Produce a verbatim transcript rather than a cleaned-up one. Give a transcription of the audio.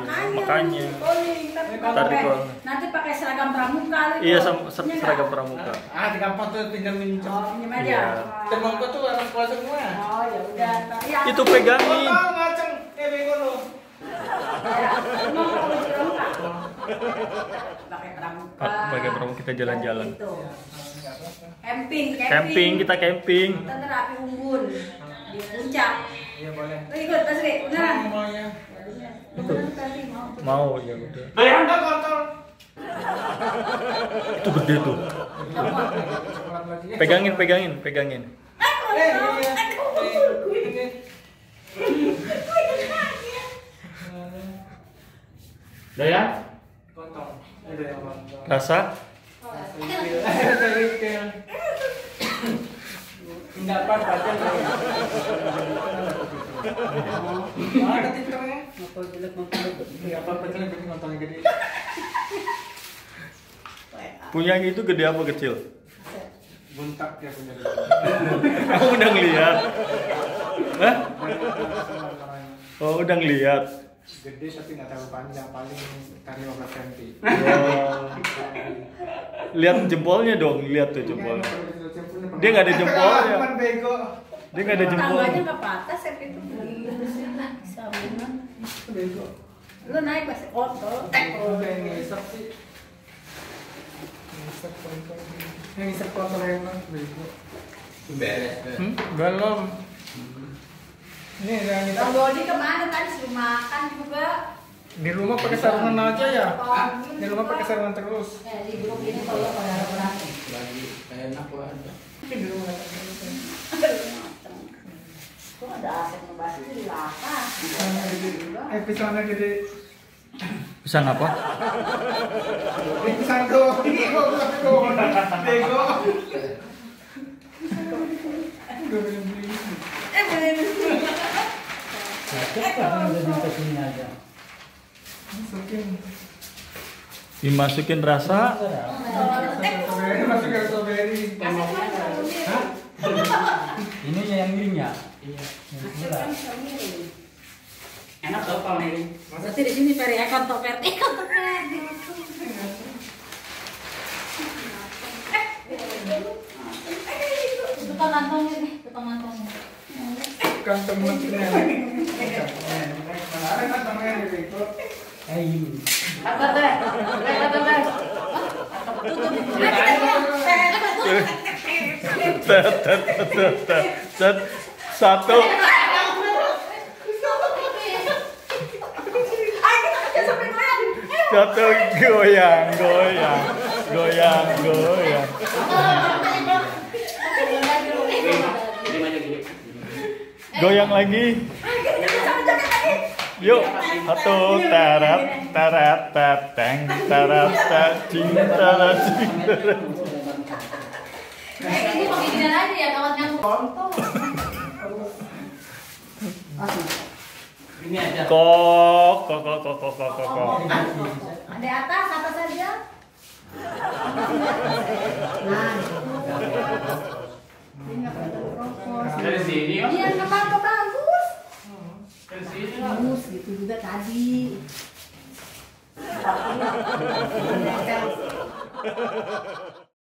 Makanya. Nanti pakai, nanti pakai seragam pramuka. Iya, seragam pramuka. Ah, di kampung tuh tinggal minjem. Oh, pinjam aja. Temanku tuh anak sekolah semua. Oh, ya udah. Ya, itu pegangin. Oh, ngaceng. Eh, bego lu. Ya, mau kalau pramuka. Pakai pramuka. Pakai pramuka kita jalan-jalan. Gitu. Camping, camping. Camping, kita camping. Kita terapi unggun di puncak. Iya, boleh. Lu ikut, Tasri. Beneran? Mau ya. Beneran, Tasri, mau. Mau, ya udah. Bayang enggak kontol. Itu gede tuh. Pegangin, pegangin, pegangin. Eh, iya. Ini. Udah ya? Kontol. Udah ya, kontol. Rasa? Enggak apa-apa aja. Ada tinternya. Mau jelek, mau jelek. Enggak apa-apa jelek penting nontonnya gede. Punya itu gede apa kecil? Buntak ya punya. Kamu udah ngeliat? Hah? Oh, udah ngeliat. Gede tapi nggak terlalu panjang, paling sekitar lima belas sentimeter. Oh. Lihat jempolnya dong, lihat tuh jempolnya. Dia nggak ada jempolnya. Bego. Dia nggak ada jempol. Tangganya nggak patah, set itu. Sambungan. Bego. Lu naik pasti kotor. Oh, kayak ngisep sih. Ngisep kontol. Yang ngisep kontol emang bego. Beres. Hmm? Belum. Ini yang kita Bang Dodi kemana tadi suruh makan juga? di rumah pakai sarungan aja ya. Oh, Di rumah pakai sarungan terus. Eh, di grup ini kalau pada berani. Lagi enak banget. Di rumah. Kok ada aset ngebahas itu di lapas? Eh, pisangnya gede. Pesan apa? Eh, pisang doang. Bego, bego. Bego. Eh, boleh. Masukin. Dimasukin rasa. Strawberry, masukin strawberry. Hah? Ini yang miringnya. Iya. Enak tau kalau miring. Berarti di sini peri ekon tok peri ekon tok peri. Tukang kantongnya nih, tukang kantongnya. Kantong menteri. Ada kantongnya di situ. Eh, ini. Apa teh? Apa teh? Tet, tet, tet, tet, tet. Satu. Satu goyang, goyang, goyang, goyang. Goyang lagi. Yuk, satu tarat, tarat, tateng, tarat, tacing, tarat, cing, tarat. Eh, ini mau ginian aja ya, kawan nyamuk kontol. Ini aja. Kok, kok, kok, kok, kok, kok, kok, kok. Di atas, atas saja. Nah, ini nggak perlu terpropos. Dari sini ya. Iya, nggak apa-apa, bagus. Dari sini. Bagus, gitu juga tadi. Tapi,